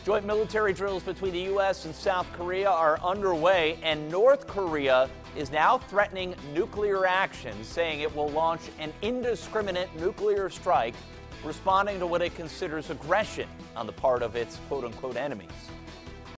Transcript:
Joint military drills between the U.S. and South Korea are underway, and North Korea is now threatening nuclear action, saying it will launch an indiscriminate nuclear strike, responding to what it considers aggression on the part of its quote-unquote enemies.